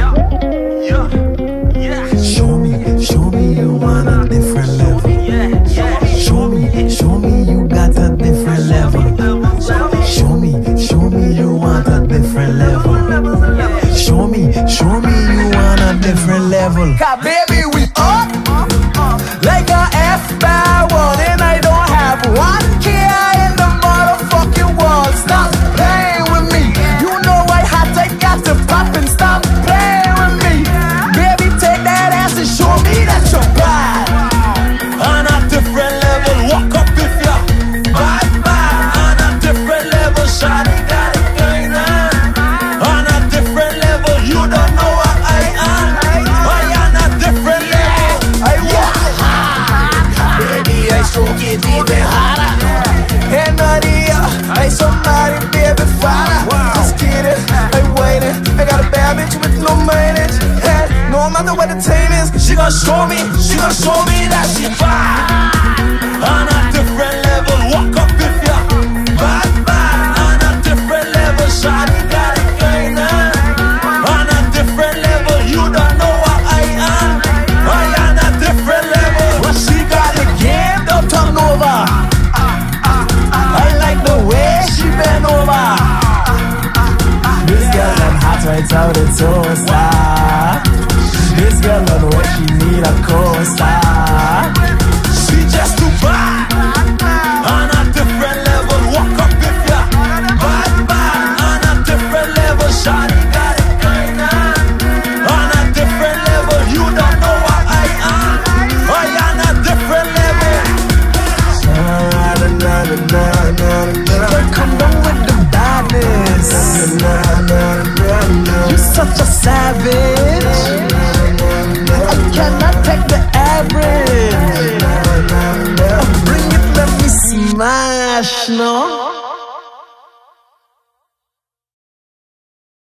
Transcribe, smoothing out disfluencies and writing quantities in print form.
Show me you on a different level. Show me you got a different level. Show me you want a different level. Show me you on a different level. Cause baby we up like a F-1 and I don't have one care in the motherfucking world. Stop playing with me. You know I hot, I got to pop and stop playing with me. Baby take that ass and show me that you're bad. On a different level, walk up if you're bad. On a different level, shawty got it going on. On a different level, you don't know what I am. I on a different level. Baby, I stroke it even harder. And I somebody, baby, father. Just kidding, I waiting. I got a bad bitch with no maintenance. And no matter what the time is, she gon' show me that she bad. On a different level, walk up if you're bad. On a different level, shawty got it going on. On a different level, you don't know what I am. I on a different level. Well, she got the game, don't turn over. I like the way she bend over. This girl got hot right out the toaster. This girl on what she need a co-star. She just too bad. On a different level, walk up if you're bad. On a different level, shawty got it going on. On a different level, you don't know what I am. I on a different level. Come down with the badness. You're such a savage. I cannot take the average. Bring it, let me smash, no?